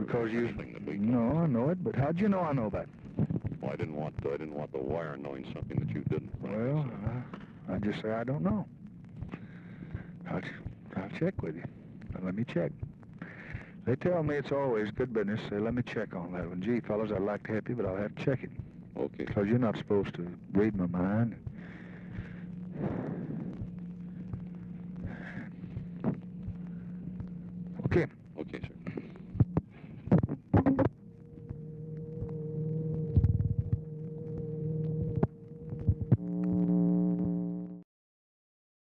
because you... Thing that we No, I know it, but how'd you know I know that? Well, I didn't want the wire knowing something that you didn't. Well, I just say I don't know. I'll check with you. Now, let me check. They tell me it's always good business. Say, let me check on that one. Gee, fellas, I'd like to help you, but I'll have to check it. Okay. Because you're not supposed to read my mind. Okay. Okay, sir.